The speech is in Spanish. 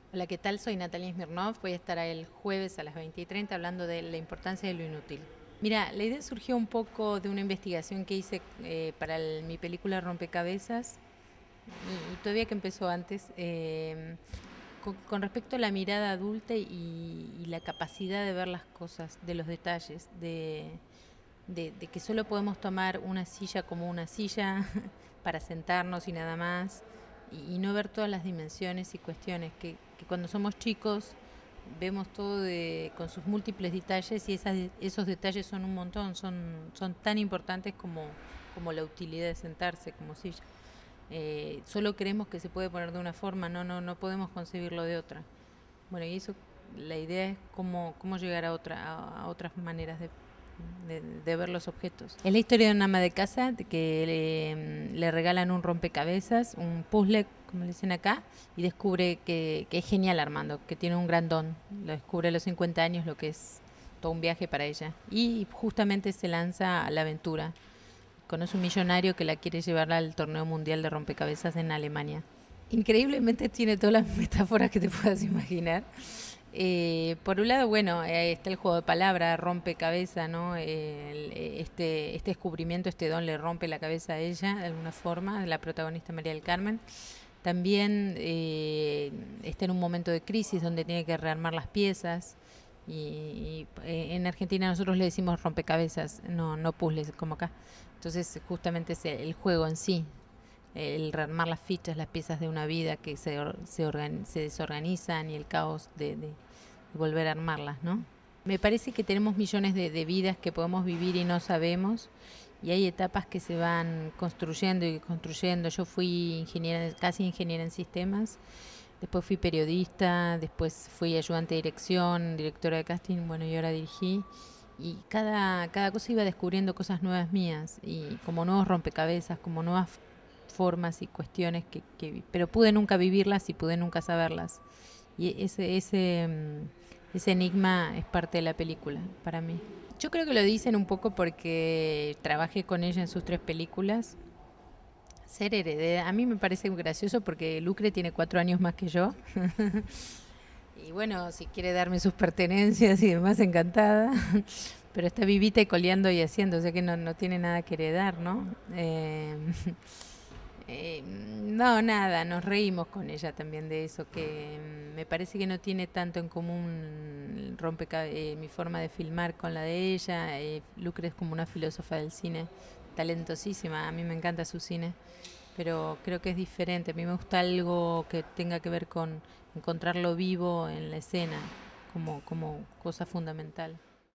Hola, ¿qué tal? Soy Natalia Smirnov. Voy a estar el jueves a las 20:30 hablando de la importancia de lo inútil. Mira, la idea surgió un poco de una investigación que hice para mi película Rompecabezas y todavía que empezó antes, con respecto a la mirada adulta y la capacidad de ver las cosas, de los detalles, de que solo podemos tomar una silla como una silla para sentarnos y nada más, y no ver todas las dimensiones y cuestiones que cuando somos chicos vemos todo con sus múltiples detalles y esos detalles son un montón, son tan importantes como la utilidad de sentarse como silla. Solo creemos que se puede poner de una forma, no podemos concebirlo de otra. Bueno, y eso, la idea es cómo llegar a otras maneras de ver los objetos. Es la historia de una ama de casa que le regalan un rompecabezas, un puzzle, como le dicen acá, y descubre que es genial Armando, que tiene un gran don. Lo descubre a los 50 años, lo que es todo un viaje para ella. Y justamente se lanza a la aventura. Conoce un millonario que la quiere llevar al torneo mundial de rompecabezas en Alemania. Increíblemente tiene todas las metáforas que te puedas imaginar. Por un lado, bueno, está el juego de palabras, rompecabezas, ¿no? Este descubrimiento, este don le rompe la cabeza a ella, de alguna forma, la protagonista María del Carmen. También está en un momento de crisis donde tiene que rearmar las piezas. En Argentina nosotros le decimos rompecabezas, no puzzles como acá. Entonces, justamente es el juego en sí, el rearmar las fichas, las piezas de una vida que se desorganizan y el caos de volver a armarlas, ¿no? Me parece que tenemos millones de vidas que podemos vivir y no sabemos, y hay etapas que se van construyendo y construyendo. Yo fui ingeniera, casi ingeniera en sistemas, después fui periodista, después fui ayudante de dirección, directora de casting, bueno, y ahora dirigí. Y cada cosa iba descubriendo cosas nuevas mías, y como nuevos rompecabezas, como nuevas formas y cuestiones pero pude nunca vivirlas y pude nunca saberlas. Y ese enigma es parte de la película para mí. Yo creo que lo dicen un poco porque trabajé con ella en sus 3 películas. Ser heredera, a mí me parece gracioso porque Lucre tiene 4 años más que yo. Y bueno, si quiere darme sus pertenencias y demás, encantada. Pero está vivita y coleando y haciendo, o sea que no tiene nada que heredar, ¿no? No, nada, nos reímos con ella también de eso, que me parece que no tiene tanto en común mi forma de filmar con la de ella. Lucre es como una filósofa del cine, talentosísima, a mí me encanta su cine, pero creo que es diferente. A mí me gusta algo que tenga que ver con encontrarlo vivo en la escena como cosa fundamental.